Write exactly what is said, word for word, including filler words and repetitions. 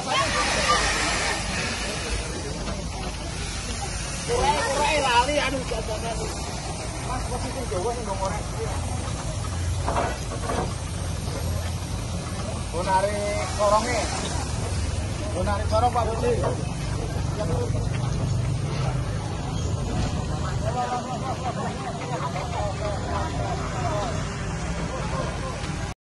Kurai lali aduh jajanan. Mas posisi Jawa sing nggo korek. Bonare koronge. Bonare korong Pak Budi.